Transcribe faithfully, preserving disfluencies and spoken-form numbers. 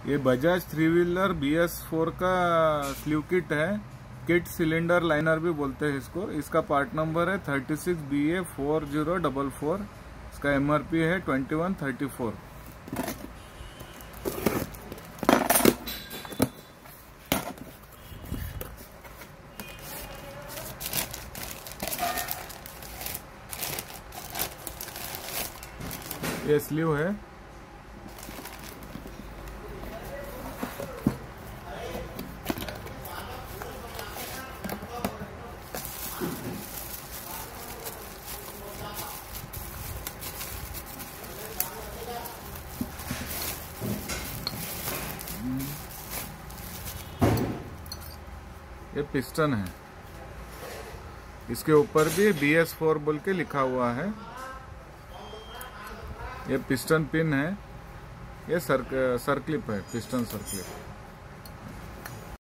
ये Bajaj three wheeler B S four का sleeve kit है। किट सिलेंडर लाइनर भी बोलते हैं इसको। इसका पार्ट नंबर है thirty six B A four zero double four. इसका एम आर पी है ट्वेंटी वन थर्टी फोर। ये स्लीव है। ये पिस्टन है। इसके ऊपर भी बी एस फोर बोल के लिखा हुआ है। ये पिस्टन पिन है। ये सर सर्क्लिप है, पिस्टन सर्क्लिप।